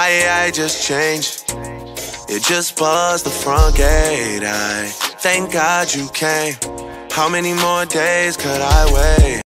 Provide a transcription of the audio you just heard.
I just changed. It just buzzed the front gate. I thank God you came. How many more days could I wait?